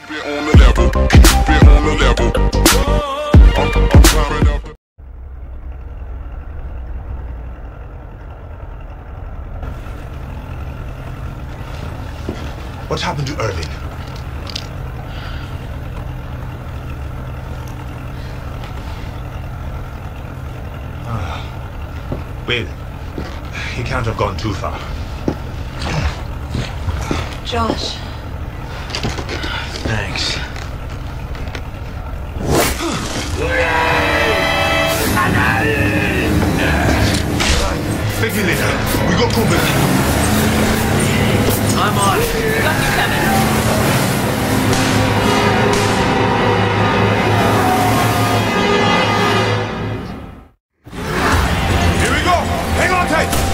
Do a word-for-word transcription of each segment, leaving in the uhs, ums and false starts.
on the level, keep it on the level. I'm, I'm climbing up the What happened to Irving? Ah. Well, he can't have gone too far. Josh. Thanks. Take me later. We got company. I'm on. Got you coming. Here we go. Hang on tight.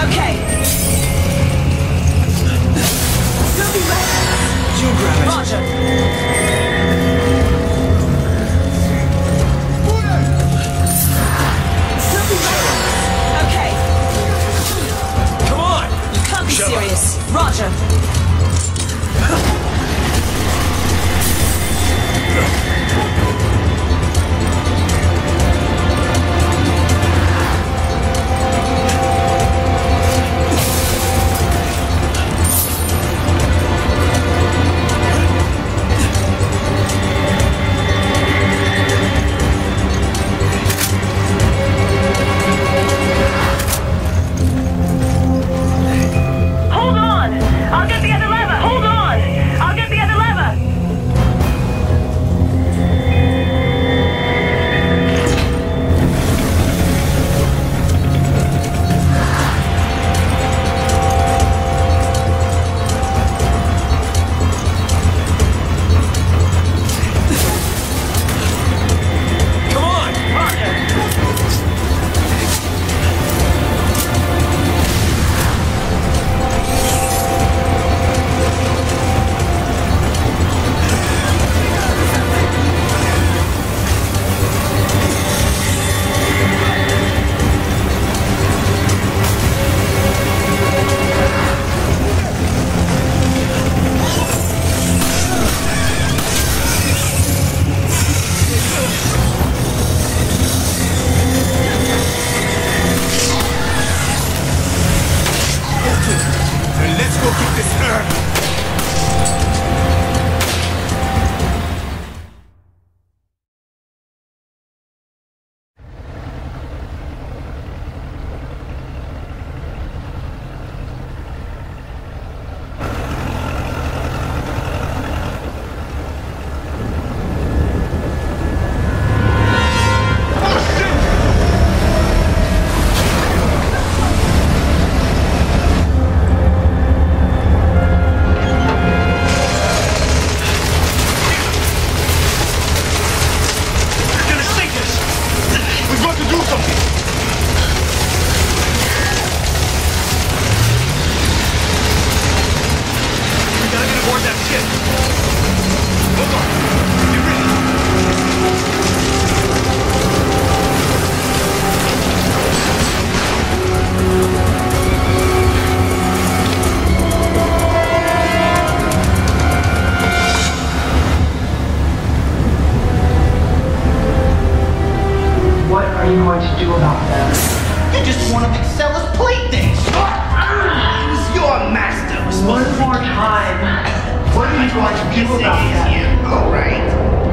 Okay. Don't be ready. You grab it. Roger. Don't be ready. Okay. Come on! You can't be Shut up. serious. Roger. Hold on! I'll get the other lever! Hold on! I'll get the other lever! Come on! Then let's go get this herb. You're gonna sink us! We've got to do something. We gotta get aboard that ship! Hold on. Get ready. What are you going to do about that? You're just one of Excella's playthings! He's your master! One more time. What are you going to do about that? Alright.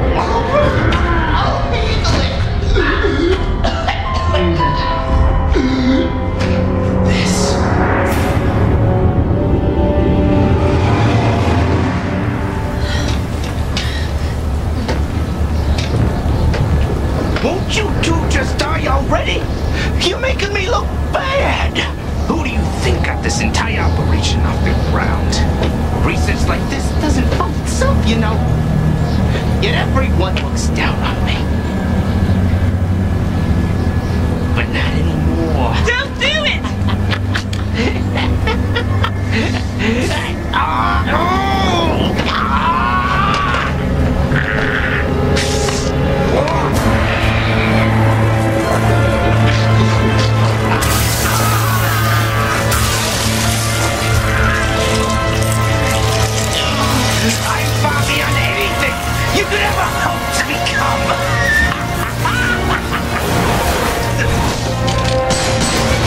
I'll handle it! Use it. This. Won't you two just die already? You're making me look bad! Who do you think got this entire operation off the ground? Research like this doesn't follow itself, you know. Yet everyone looks down on me. But not anymore. Don't do it! Ah, oh, ah. I'm far beyond anything you could ever hope to become.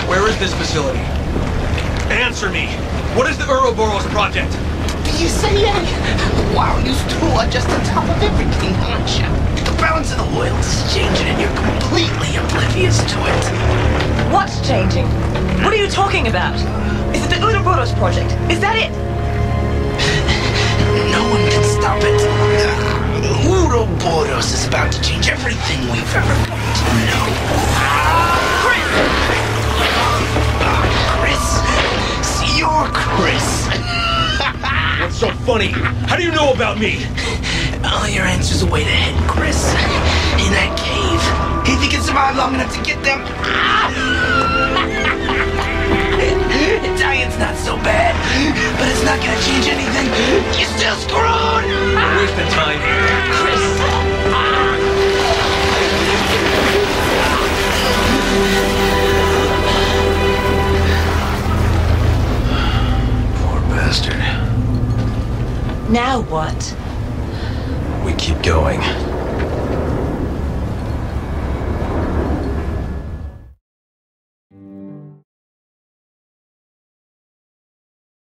Where is this facility? Answer me! What is the Ouroboros project? You say, yeah? Wow, you two are just on top of everything, aren't you? The balance of the world is changing and you're completely oblivious to it. What's changing? What are you talking about? Is it the Ouroboros project? Is that it? No one can stop it. Ouroboros is about to change everything we've ever come to know. Chris! Ah, Chris. See, you're Chris. What's so funny? How do you know about me? All your answers await ahead, Chris. In that cave. If you can survive long enough to get them. Italian's not so bad, but it's not gonna change anything. You're still screwed! Wasting time here. Chris! Poor bastard. Now what? We keep going.